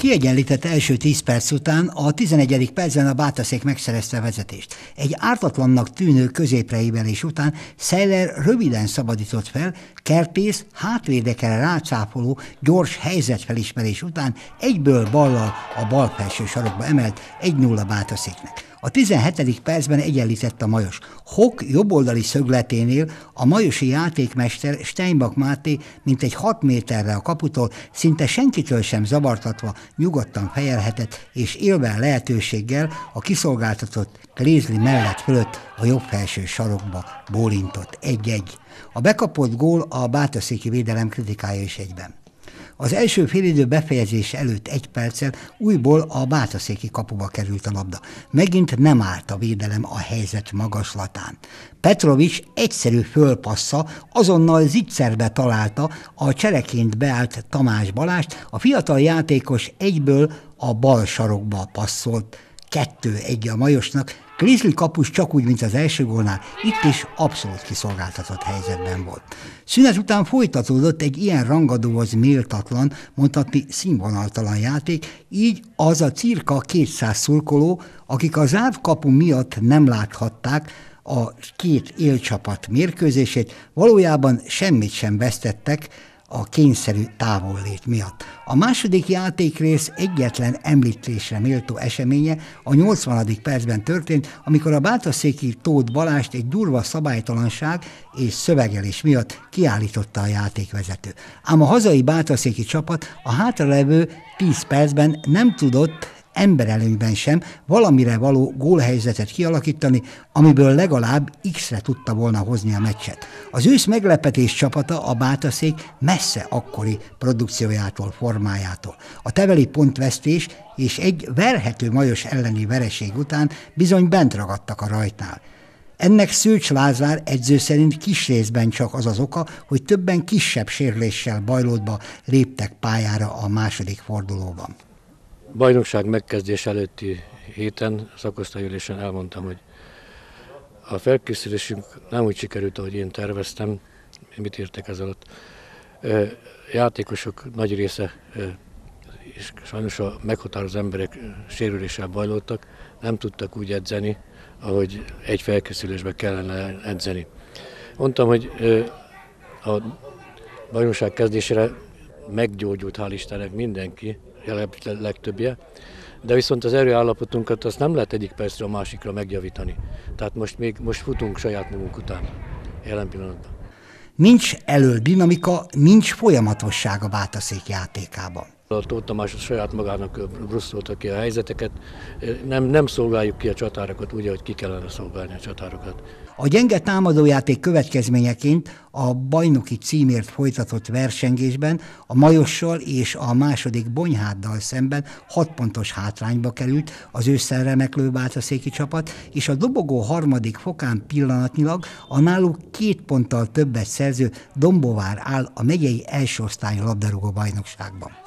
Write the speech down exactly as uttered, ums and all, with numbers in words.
Kiegyenlített első tíz perc után a tizenegyedik percben a Bátaszék megszerezte a vezetést. Egy ártatlannak tűnő középreivelés után Seiler röviden szabadított fel, Kertész hátvédekre rácáfoló gyors helyzetfelismerés után egyből ballal a bal felső sarokba emelt egy nulla Bátaszéknek. A tizenhetedik percben egyenlített a Majos. Hock jobboldali szögleténél a majosi játékmester Steinbach Máté mintegy hat méterre a kaputól, szinte senkitől sem zavartatva nyugodtan fejelhetett, és élve lehetőséggel a kiszolgáltatott Klézli mellett fölött a jobb felső sarokba bólintott egy-egy. A bekapott gól a bátaszéki védelem kritikája is egyben. Az első félidő befejezése előtt egy perccel újból a bátaszéki kapuba került a labda. Megint nem állt a védelem a helyzet magaslatán. Petrovics egyszerű fölpassza azonnal zicserbe találta a csereként beállt Tamás Balást, a fiatal játékos egyből a bal sarokba passzolt. kettő egy a Majosnak, Klézli kapus csak úgy, mint az első gólnál, itt is abszolút kiszolgáltatott helyzetben volt. Szünet után folytatódott egy ilyen rangadóhoz méltatlan, mondhatni színvonaltalan játék, így az a cirka kétszáz szurkoló, akik a zárt kapu miatt nem láthatták a két élcsapat mérkőzését, valójában semmit sem vesztettek a kényszerű távollét miatt. A második játékrész egyetlen említésre méltó eseménye a nyolcvanadik percben történt, amikor a bátaszéki Tóth Balást egy durva szabálytalanság és szövegelés miatt kiállította a játékvezető. Ám a hazai bátaszéki csapat a hátralevő tíz percben nem tudott emberelőnyben sem valamire való gólhelyzetet kialakítani, amiből legalább X-re tudta volna hozni a meccset. Az ősz meglepetés csapata, a Bátaszék messze akkori produkciójától, formájától. A teveli pontvesztés és egy verhető Majos elleni vereség után bizony bent ragadtak a rajtnál. Ennek Szőcs Lázár edző szerint kis részben csak az az oka, hogy többen kisebb sérüléssel bajlódva léptek pályára a második fordulóban. Bajnokság megkezdés előtti héten, szakosztályülésen elmondtam, hogy a felkészülésünk nem úgy sikerült, ahogy én terveztem. Mit értek ez alatt? Játékosok nagy része, és sajnos a meghatározó emberek sérüléssel bajlódtak, nem tudtak úgy edzeni, ahogy egy felkészülésben kellene edzeni. Mondtam, hogy a bajnokság kezdésére meggyógyult, hál' Istennek mindenki, a legtöbbje, de viszont az erőállapotunkat azt nem lehet egyik percre a másikra megjavítani. Tehát most még most futunk saját magunk után, jelen pillanatban. Nincs elől dinamika, nincs folyamatosság a Bátaszék játékában. A Tóth Tamás saját magának brusztolta ki a helyzeteket, nem, nem szolgáljuk ki a csatárokat úgy, ahogy ki kellene szolgálni a csatárokat. A gyenge támadójáték következményeként a bajnoki címért folytatott versengésben a Majossal és a második Bonyháddal szemben hat pontos hátrányba került az ősszel remeklő bátaszéki csapat, és a dobogó harmadik fokán pillanatnyilag a náluk két ponttal többet szerző Dombóvár áll a megyei első osztályú labdarúgó bajnokságban.